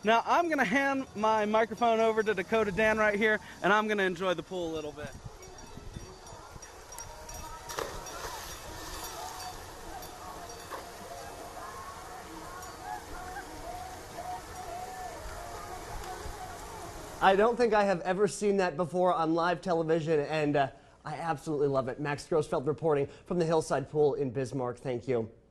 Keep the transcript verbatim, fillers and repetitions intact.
Now I'm going to hand my microphone over to Dakota Dan right here, and I'm going to enjoy the pool a little bit. I don't think I have ever seen that before on live television, and uh, I absolutely love it. Max Grossfeld reporting from the Hillside Pool in Bismarck. Thank you.